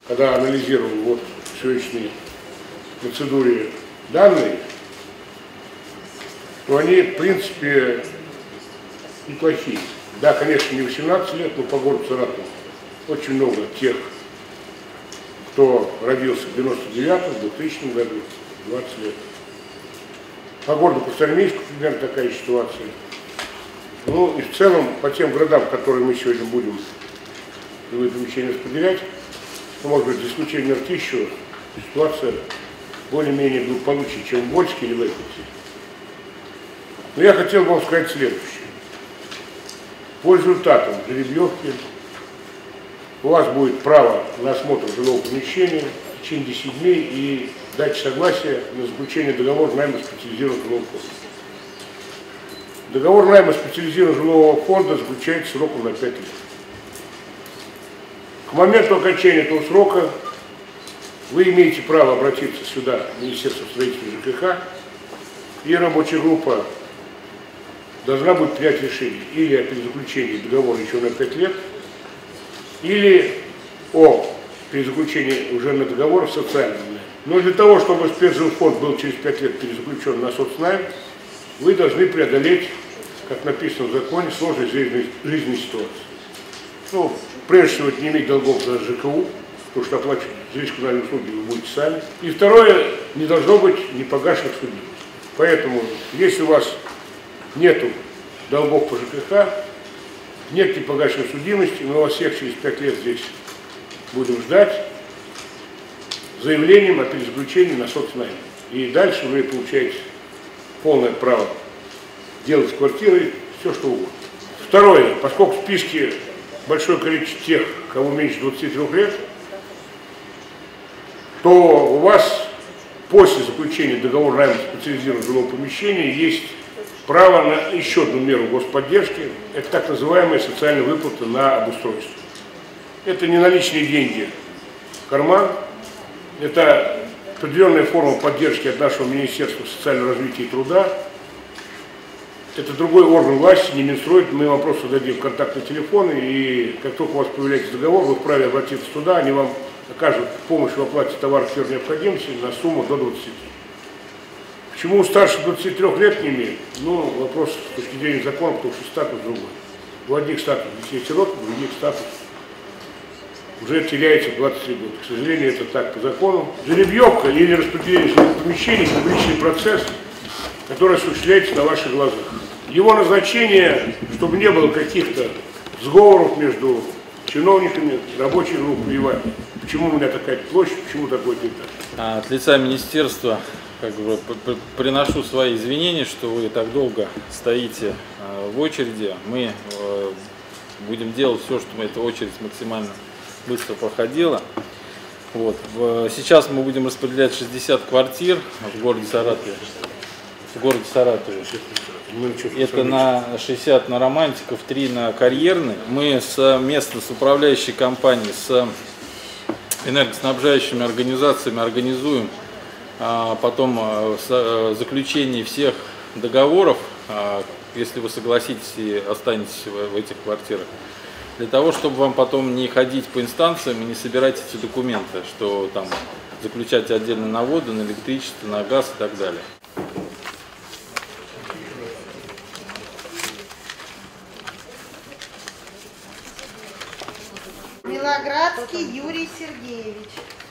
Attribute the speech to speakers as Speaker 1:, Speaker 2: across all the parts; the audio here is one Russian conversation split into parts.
Speaker 1: Когда анализировал вот в сегодняшней процедуре данные, то они, в принципе, неплохие. Да, конечно, не 18 лет, но по городу Саратову очень много тех, кто родился в 99-м, 2000 году, 20 лет. По городу Красноармейску примерно такая ситуация. Ну и в целом по тем городам, которые мы сегодня будем в помещении распределять, ну, может быть, за исключением Ртищева, ситуация более-менее благополучнее, чем в Вольске или в Иркутске. Но я хотел бы вам сказать следующее. По результатам жеребьевки у вас будет право на осмотр жилого помещения в течение 10 дней и дать согласие на заключение договора найма специализированного жилого фонда. Договор найма специализированного жилого фонда заключается сроком на 5 лет. К моменту окончания этого срока вы имеете право обратиться сюда, в Министерство строительства и ЖКХ, и рабочая группа должна будет принять решение или о перезаключении договора еще на 5 лет, или о перезаключении уже на договор социальный найм. Но для того, чтобы спецжилфонд был через 5 лет перезаключен на соцнайм, вы должны преодолеть, как написано в законе, сложность жизненной ситуации. Ну, прежде всего, не иметь долгов за ЖКУ, потому что оплачивать жилищно-коммунальные услуги вы будете сами. И второе, не должно быть непогашенных судимостей. Поэтому, если у вас нету долгов по ЖКХ, нет непогашенной судимости, мы вас всех через 5 лет здесь будем ждать с заявлением о перезаключении на соцнайм. И дальше вы получаете полное право делать с квартирой все, что угодно. Второе, поскольку в списке большое количество тех, кого меньше 23 лет, то у вас после заключения договора найма специализированного жилого помещения есть право на еще одну меру господдержки. Это так называемые социальные выплаты на обустройство. Это не наличные деньги в карман, это определенная форма поддержки от нашего Министерства социального развития и труда. Это другой орган власти, не Минстрой, мы вам просто дадим контактные телефоны, и как только у вас появляется договор, вы вправе обратиться туда, они вам окажут помощь в оплате товаров первой необходимости на сумму до 20. Почему старше 23 лет не имеет? Ну, вопрос с точки зрения закона, потому что статус другой. У одних статус детей-сирот, у других статус уже теряется 23 года. К сожалению, это так по закону. Жеребьевка или распределение жилых помещений – публичный процесс, который осуществляется на ваших глазах. Его назначение, чтобы не было каких-то сговоров между чиновниками, рабочей группой и вами. Почему у меня такая площадь, почему такой этаж?
Speaker 2: От лица министерства приношу свои извинения, что вы так долго стоите в очереди. Мы будем делать все, чтобы эта очередь максимально быстро проходила. Вот. Сейчас мы будем распределять 60 квартир в городе Саратове. Это на 60 на Романтиков, 3 на Карьерный. Мы совместно с управляющей компанией, с энергоснабжающими организациями организуем потом заключение всех договоров, если вы согласитесь и останетесь в этих квартирах, для того, чтобы вам потом не ходить по инстанциям и не собирать эти документы, что там заключать отдельно на воду, на электричество, на газ и так далее.
Speaker 3: Милоградский Юрий Сергеевич.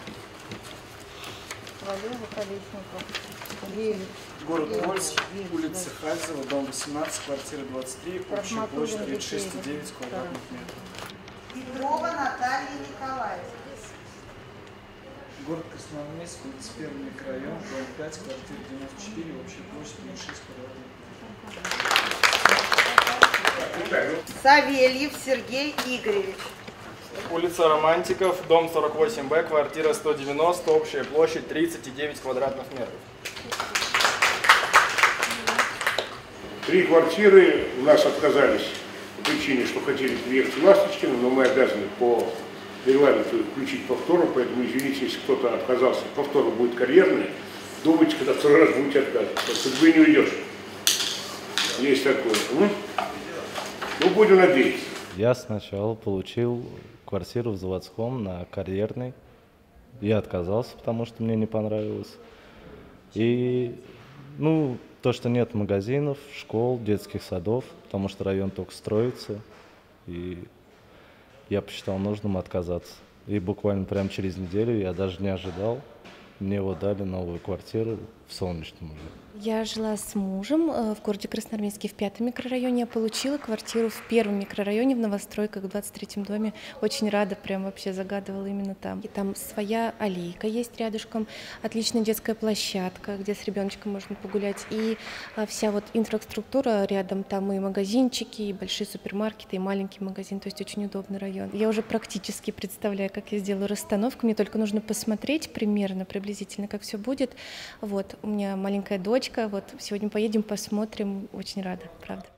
Speaker 4: Город Вольск, улица Хальзева, дом 18, квартира 23, общая площадь 36,9 квадратных метров.
Speaker 3: Петрова Наталья Николаевна.
Speaker 4: Город Красноармейск, улица 1 микрорайон, дом 5, квартира 94, общая площадь 36 квадратных метров.
Speaker 3: Савельев Сергей Игоревич.
Speaker 5: Улица Романтиков, дом 48Б, квартира 190, общая площадь 39 квадратных метров.
Speaker 1: 3 квартиры у нас отказались по причине, что хотели приехать в Ласточкино, но мы обязаны по регламенту включить повтору, поэтому извините, если кто-то отказался, повтору будет Карьерная, думайте, когда второй раз будете отказываться, судьбы не уйдешь. Есть такое. Ну, будем надеяться.
Speaker 6: Я сначала получил квартиру в Заводском на Карьерной Я отказался, потому что мне не понравилось. И, ну, то, что нет магазинов, школ, детских садов, потому что район только строится. И я посчитал нужным отказаться. И буквально прямо через неделю, я даже не ожидал, мне вот дали новую квартиру в Солнечном уже.
Speaker 7: Я жила с мужем в городе Красноармейске в 5-м микрорайоне. Я получила квартиру в 1-м микрорайоне в новостройках в 23-м доме. Очень рада, прям вообще загадывала именно там. И там своя аллейка есть рядышком, отличная детская площадка, где с ребеночком можно погулять. И вся вот инфраструктура рядом, там и магазинчики, и большие супермаркеты, и маленький магазин. То есть очень удобный район. Я уже практически представляю, как я сделаю расстановку. Мне только нужно посмотреть примерно, приблизительно, как все будет. Вот, у меня маленькая дочка. Вот сегодня поедем, посмотрим. Очень рада, правда.